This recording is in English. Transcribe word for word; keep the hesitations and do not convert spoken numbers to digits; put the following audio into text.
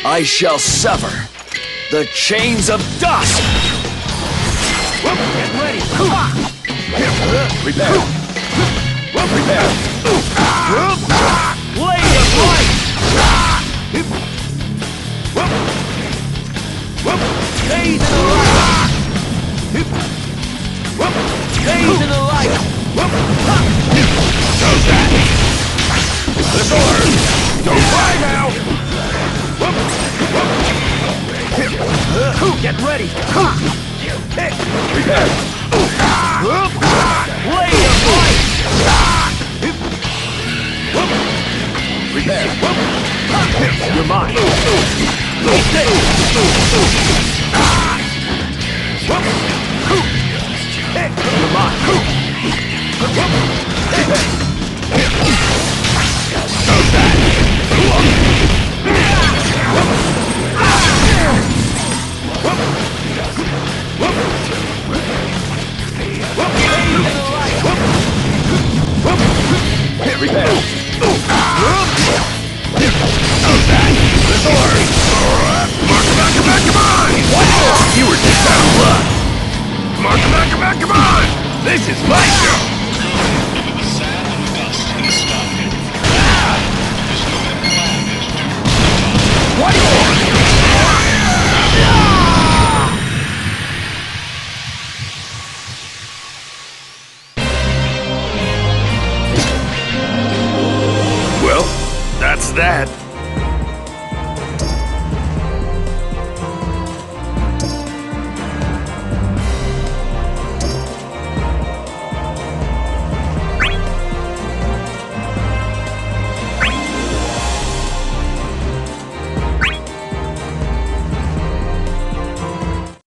I shall sever the chains of dust! Get ready! Prepare! Prepare! Blade of light! Stay to the light! Stay to the light! How's that? This order! Don't fly now! Get ready! Prepare! Blade of light! Prepare! You're mine! Stay! You're mine! How's that? Prepare! How's that? The sword! Mark, come on, come on, come on! You were just out of luck! Come on, come on, come on, come on! This is my show! What? Well, that's that.